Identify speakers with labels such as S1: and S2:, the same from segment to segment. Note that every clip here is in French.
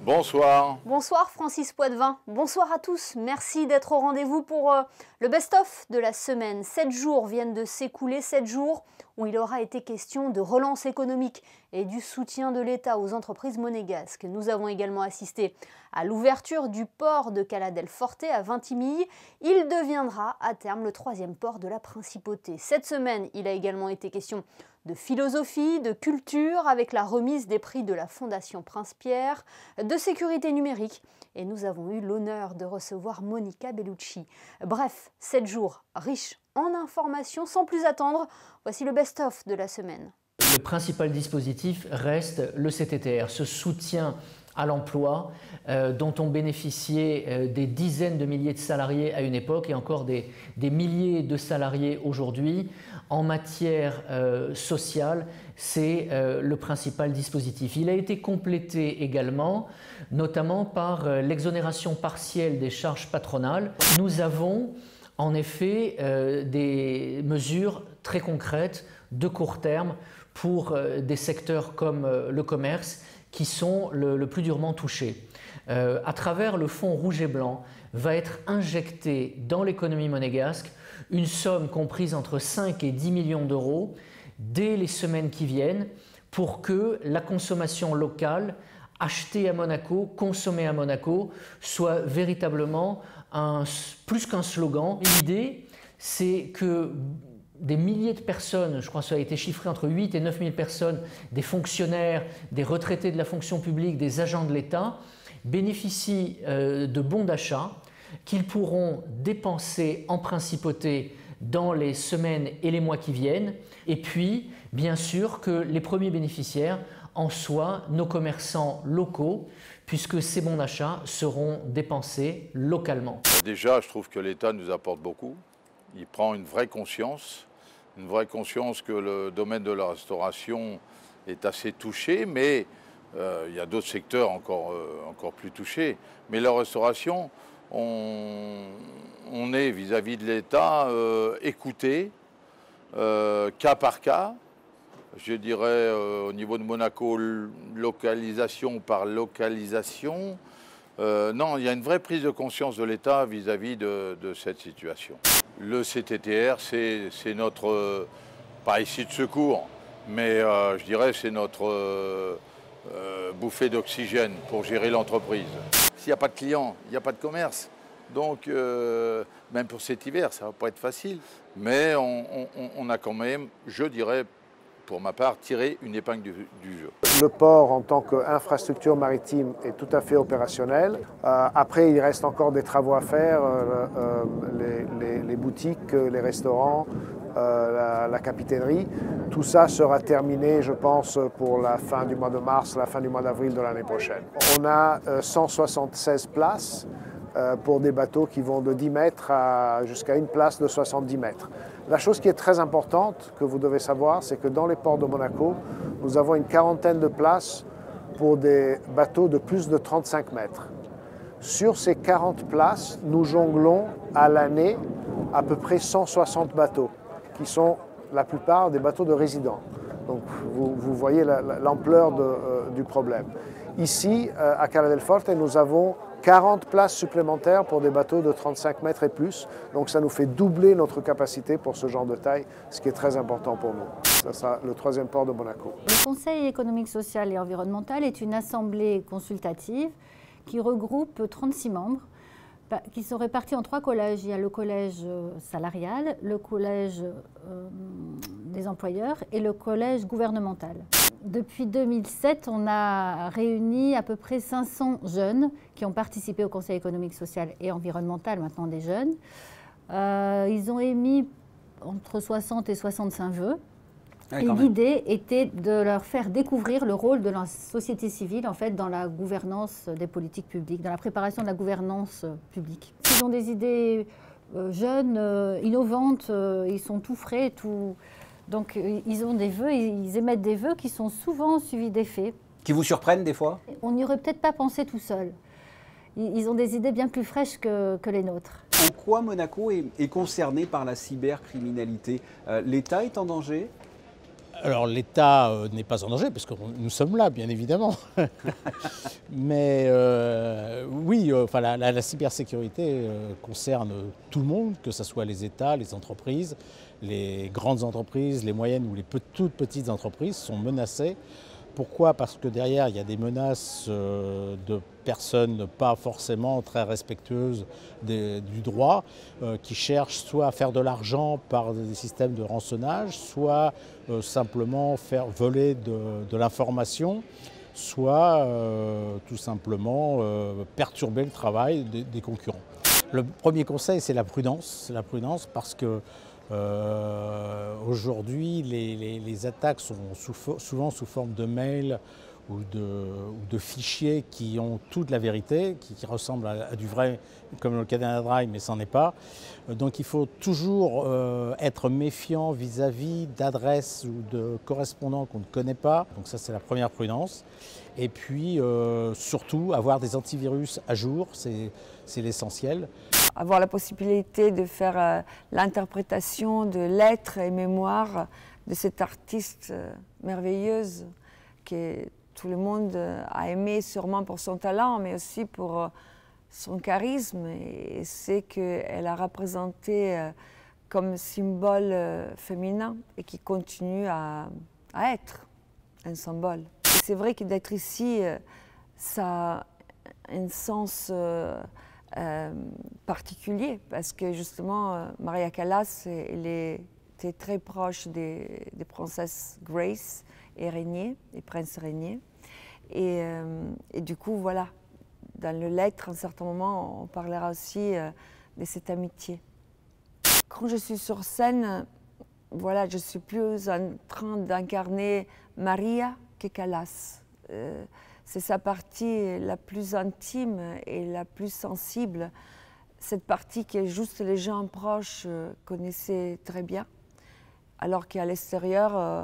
S1: Bonsoir.
S2: Bonsoir Francis Poitvin, bonsoir à tous. Merci d'être au rendez-vous pour le best-of de la semaine. 7 jours viennent de s'écouler, 7 jours où il aura été question de relance économique et du soutien de l'État aux entreprises monégasques. Nous avons également assisté à l'ouverture du port de Cala del Forte à Vintimille. Il deviendra à terme le 3e port de la Principauté. Cette semaine, il a également été question de philosophie, de culture, avec la remise des prix de la Fondation Prince-Pierre, de sécurité numérique. Et nous avons eu l'honneur de recevoir Monica Bellucci. Bref, 7 jours riches en informations. Sans plus attendre, voici le best-of de la semaine.
S3: Le principal dispositif reste le CTTR, ce soutien à l'emploi dont ont bénéficié des dizaines de milliers de salariés à une époque et encore des milliers de salariés aujourd'hui. En matière sociale, c'est le principal dispositif. Il a été complété également, notamment par l'exonération partielle des charges patronales. Nous avons en effet des mesures très concrètes de court terme pour des secteurs comme le commerce qui sont le plus durement touchés. À travers le fonds rouge et blanc va être injecté dans l'économie monégasque une somme comprise entre 5 et 10 millions d'euros dès les semaines qui viennent pour que la consommation locale achetée à Monaco, consommée à Monaco, soit véritablement plus qu'un slogan. L'idée, c'est que des milliers de personnes, je crois que ça a été chiffré entre 8 et 9 000 personnes, des fonctionnaires, des retraités de la fonction publique, des agents de l'État, bénéficient de bons d'achat qu'ils pourront dépenser en principauté dans les semaines et les mois qui viennent. Et puis, bien sûr, que les premiers bénéficiaires en soient nos commerçants locaux, puisque ces bons d'achat seront dépensés localement.
S1: Déjà, je trouve que l'État nous apporte beaucoup. Il prend une vraie conscience que le domaine de la restauration est assez touché, mais il y a d'autres secteurs encore plus touchés. Mais la restauration, on est vis-à-vis de l'État écouté, cas par cas. Je dirais au niveau de Monaco, localisation par localisation. Non, il y a une vraie prise de conscience de l'État vis-à-vis de cette situation. Le CTTR, c'est notre, pas ici de secours, mais je dirais c'est notre bouffée d'oxygène pour gérer l'entreprise. S'il n'y a pas de clients, il n'y a pas de commerce. Donc, même pour cet hiver, ça ne va pas être facile. Mais on a quand même, je dirais, pour ma part, tiré une épingle du jeu.
S4: Le port, en tant qu'infrastructure maritime, est tout à fait opérationnel. Après, il reste encore des travaux à faire, les boutiques, les restaurants, la capitainerie. Tout ça sera terminé, je pense, pour la fin du mois de mars, la fin du mois d'avril de l'année prochaine. On a 176 places pour des bateaux qui vont de 10 mètres jusqu'à une place de 70 mètres. La chose qui est très importante, que vous devez savoir, c'est que dans les ports de Monaco, nous avons une quarantaine de places pour des bateaux de plus de 35 mètres. Sur ces 40 places, nous jonglons à l'année à peu près 160 bateaux, qui sont la plupart des bateaux de résidents. Donc vous voyez l'ampleur du problème. Ici, à Cala del Forte, nous avons 40 places supplémentaires pour des bateaux de 35 mètres et plus. Donc ça nous fait doubler notre capacité pour ce genre de taille, ce qui est très important pour nous. Ça sera le 3e port de Monaco.
S5: Le Conseil économique, social et environnemental est une assemblée consultative qui regroupe 36 membres qui sont répartis en 3 collèges. Il y a le collège salarial, le collège des employeurs et le collège gouvernemental. Depuis 2007, on a réuni à peu près 500 jeunes qui ont participé au Conseil économique, social et environnemental, maintenant des jeunes. Ils ont émis entre 60 et 65 vœux. Et l'idée était de leur faire découvrir le rôle de la société civile en fait, dans la gouvernance des politiques publiques, dans la préparation de la gouvernance publique. Ils ont des idées jeunes, innovantes, ils sont tout frais, tout... Donc ils ont des vœux, ils émettent des vœux qui sont souvent suivis des faits.
S6: Qui vous surprennent des fois?
S5: On n'y aurait peut-être pas pensé tout seul. Ils ont des idées bien plus fraîches que les nôtres.
S6: En quoi Monaco est concerné par la cybercriminalité? L'État est en danger? Alors l'État n'est pas en danger, parce que nous sommes là, bien évidemment. Mais oui, enfin, la cybersécurité concerne tout le monde, que ce soit les États, les entreprises, les grandes entreprises, les moyennes ou les toutes petites entreprises sont menacées. Pourquoi? Parce que derrière, il y a des menaces de personnes pas forcément très respectueuses du droit, qui cherchent soit à faire de l'argent par des systèmes de rançonnage, soit simplement faire voler de l'information, soit tout simplement perturber le travail des concurrents. Le premier conseil, c'est la prudence. C'est la prudence parce que aujourd'hui, les attaques sont souvent sous forme de mails ou de fichiers qui ont toute la vérité, qui ressemblent à du vrai, comme le Canada Dry, mais ça n'en est pas. Donc il faut toujours être méfiant vis-à-vis d'adresses ou de correspondants qu'on ne connaît pas. Donc ça, c'est la première prudence. Et puis surtout, avoir des antivirus à jour, c'est l'essentiel.
S7: Avoir la possibilité de faire l'interprétation de lettres et mémoires de cette artiste merveilleuse que tout le monde a aimé sûrement pour son talent, mais aussi pour son charisme et ce qu'elle a représenté comme symbole féminin et qui continue à être un symbole. Et c'est vrai que d'être ici, ça a un sens particulier parce que justement Maria Callas, elle était très proche des princesses Grace et Rainier, et prince Rainier. Et du coup, voilà, dans le lettre, à un certain moment, on parlera aussi de cette amitié. Quand je suis sur scène, voilà, je suis plus en train d'incarner Maria que Callas. C'est sa partie la plus intime et la plus sensible, cette partie que juste les gens proches connaissaient très bien, alors qu'à l'extérieur,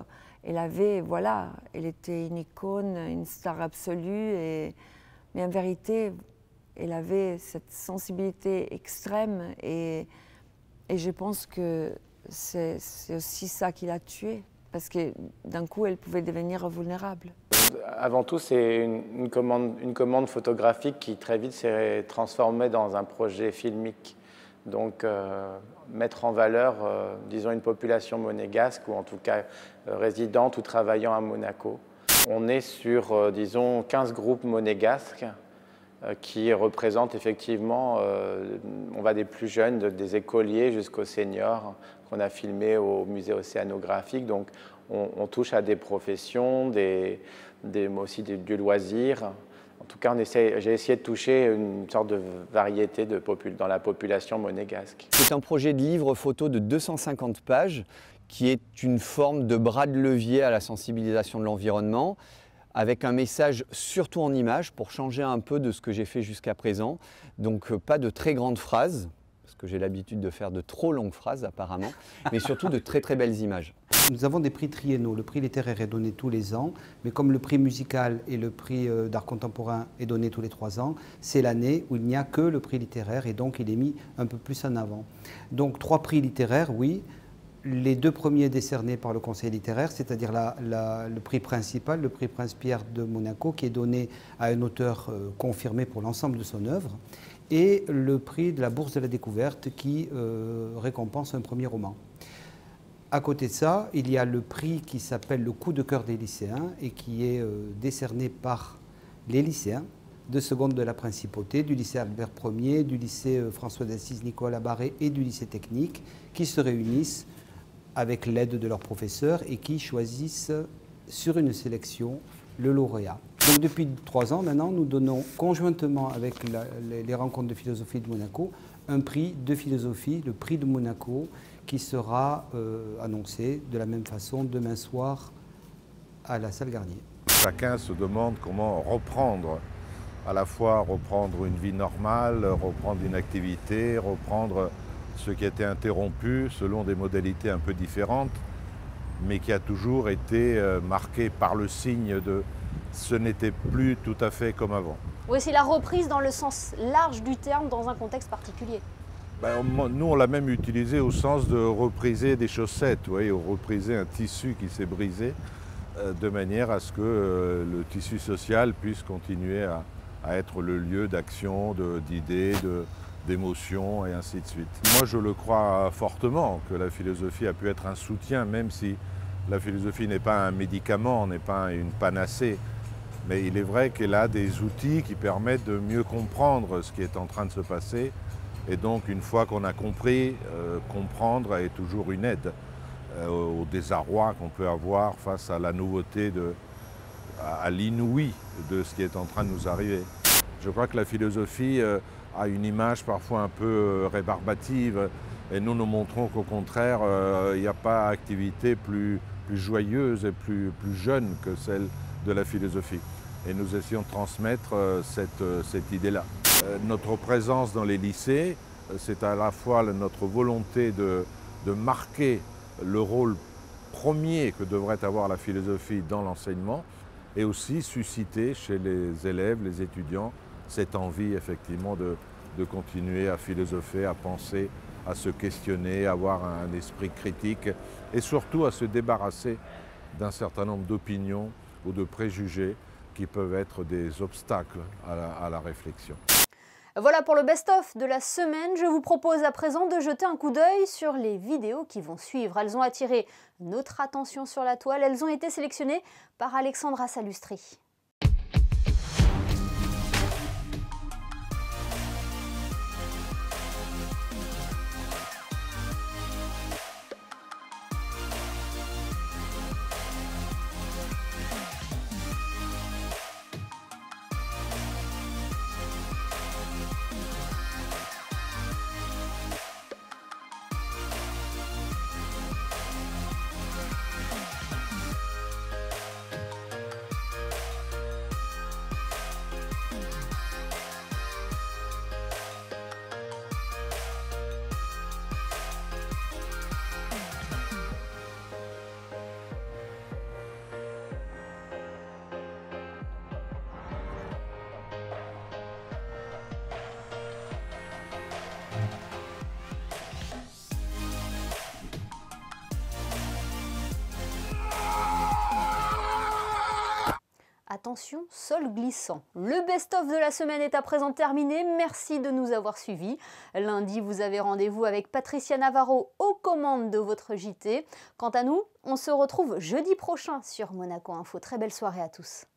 S7: elle était une icône, une star absolue, mais en vérité, elle avait cette sensibilité extrême et je pense que c'est aussi ça qui l'a tuée, parce que d'un coup, elle pouvait devenir vulnérable.
S8: Avant tout, c'est une commande photographique qui très vite s'est transformée dans un projet filmique. Donc, mettre en valeur, disons, une population monégasque, ou en tout cas résidente ou travaillant à Monaco. On est sur, disons, 15 groupes monégasques qui représentent effectivement, on va des plus jeunes, des écoliers jusqu'aux seniors, qu'on a filmés au musée océanographique. Donc, on touche à des professions, aussi du loisir. En tout cas, j'ai essayé de toucher une sorte de variété dans la population monégasque.
S9: C'est un projet de livre photo de 250 pages qui est une forme de bras de levier à la sensibilisation de l'environnement, avec un message surtout en images pour changer un peu de ce que j'ai fait jusqu'à présent. Donc pas de très grandes phrases, parce que j'ai l'habitude de faire de trop longues phrases apparemment, mais surtout de très très belles images.
S10: Nous avons des prix triennaux. Le prix littéraire est donné tous les ans, mais comme le prix musical et le prix d'art contemporain est donné tous les 3 ans, c'est l'année où il n'y a que le prix littéraire et donc il est mis un peu plus en avant. Donc 3 prix littéraires, oui. Les 2 premiers décernés par le Conseil littéraire, c'est-à-dire le prix principal, le prix Prince-Pierre de Monaco, qui est donné à un auteur confirmé pour l'ensemble de son œuvre, et le prix de la Bourse de la Découverte qui récompense un premier roman. À côté de ça, il y a le prix qui s'appelle le coup de cœur des lycéens et qui est décerné par les lycéens de seconde de la Principauté, du lycée Albert Ier, du lycée François d'Assise Nicolas Barré et du lycée technique, qui se réunissent avec l'aide de leurs professeurs et qui choisissent sur une sélection le lauréat. Donc depuis 3 ans maintenant, nous donnons conjointement avec les rencontres de philosophie de Monaco un prix de philosophie, le prix de Monaco, qui sera annoncé de la même façon demain soir à la salle Garnier.
S11: Chacun se demande comment reprendre, à la fois reprendre une vie normale, reprendre une activité, reprendre ce qui a été interrompu selon des modalités un peu différentes, mais qui a toujours été marqué par le signe de ce n'était plus tout à fait comme avant.
S2: Oui, c'est la reprise dans le sens large du terme, dans un contexte particulier.
S11: Nous, on l'a même utilisé au sens de repriser des chaussettes, vous voyez, repriser un tissu qui s'est brisé, de manière à ce que le tissu social puisse continuer à être le lieu d'action, d'idées, d'émotions et ainsi de suite. Moi, je le crois fortement que la philosophie a pu être un soutien, même si la philosophie n'est pas un médicament, n'est pas une panacée. Mais il est vrai qu'elle a des outils qui permettent de mieux comprendre ce qui est en train de se passer. Et donc, une fois qu'on a compris, comprendre est toujours une aide au désarroi qu'on peut avoir face à la nouveauté, à l'inouï de ce qui est en train de nous arriver. Je crois que la philosophie a une image parfois un peu rébarbative et nous montrons qu'au contraire, il n'y a pas activité plus joyeuse et plus jeune que celle de la philosophie. Et nous essayons de transmettre cette idée-là. Notre présence dans les lycées, c'est à la fois notre volonté de marquer le rôle premier que devrait avoir la philosophie dans l'enseignement et aussi susciter chez les élèves, les étudiants, cette envie effectivement de continuer à philosopher, à penser, à se questionner, à avoir un esprit critique et surtout à se débarrasser d'un certain nombre d'opinions ou de préjugés qui peuvent être des obstacles à la réflexion.
S2: Voilà pour le best-of de la semaine. Je vous propose à présent de jeter un coup d'œil sur les vidéos qui vont suivre. Elles ont attiré notre attention sur la toile. Elles ont été sélectionnées par Alexandra Salustri. Attention, sol glissant. Le best-of de la semaine est à présent terminé. Merci de nous avoir suivis. Lundi, vous avez rendez-vous avec Patricia Navarro aux commandes de votre JT. Quant à nous, on se retrouve jeudi prochain sur Monaco Info. Très belle soirée à tous.